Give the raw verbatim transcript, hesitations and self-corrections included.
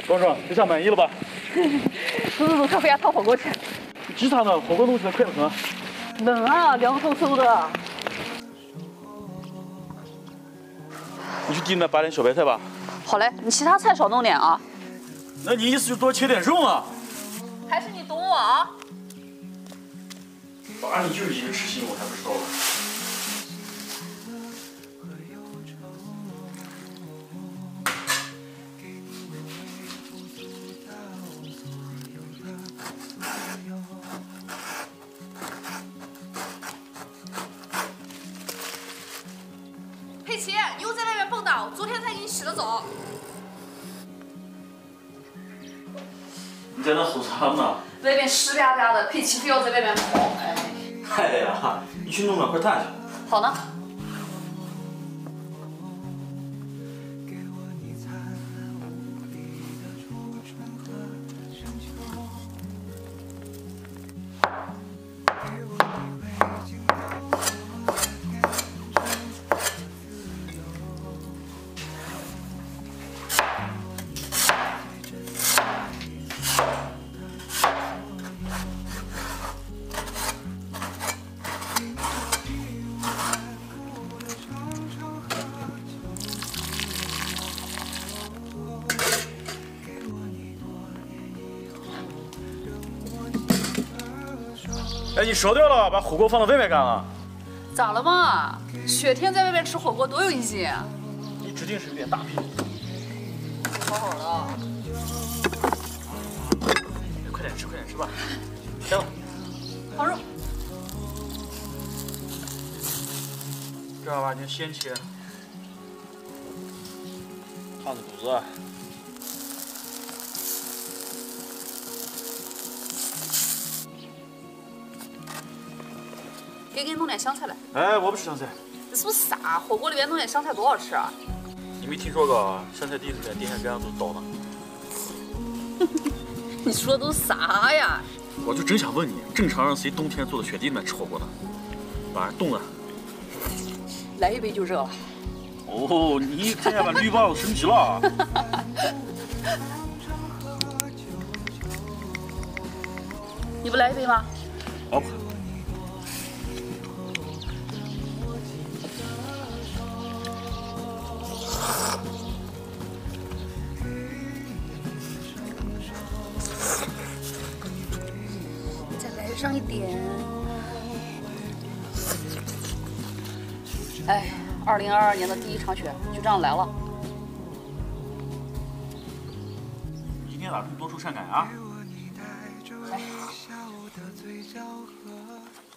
爽爽，这下满意了吧？ 走走走，快回家烤火锅去。 鸡啥呢？火锅弄起来可不可？ 能啊，凉飕飕的。 你去地里面拔点小白菜吧。 好嘞，你其他菜少弄点啊。 那你意思就多切点肉啊？ 还是你懂我啊？ 爸，你就是一个痴心，我才不知道呢。 佩奇，你又在外面蹦跶，昨天才给你洗了澡。 你在那吼啥呢？ 外面湿哒哒的，佩奇非要在外面跑，哎。 哎呀，你去弄两块炭去。 好呢。 哎，你烧掉了，把火锅放到外面干了。 咋了嘛？雪天在外面吃火锅多有意境啊！ 你指定是有点大病。 好好的。 快点吃，快点吃吧。行了。 烤肉。 正儿八经先切。烫着肚子。 给给你弄点香菜来。 哎，我不吃香菜。 这是不是傻？火锅里面弄点香菜多好吃啊！ 你没听说过香菜地里面电线杆上都是刀呢？ 你说的都是啥呀？ 我就真想问你，正常让谁冬天坐在雪地里面吃火锅呢？晚上冻的。 来一杯就热了。 哦，你这下把绿棒子升级了。 你不来一杯吗？ 好吧。 再来上一点。哎，二零二二年的第一场雪就这样来了。 你今天咋这么多愁善感啊？ 哎。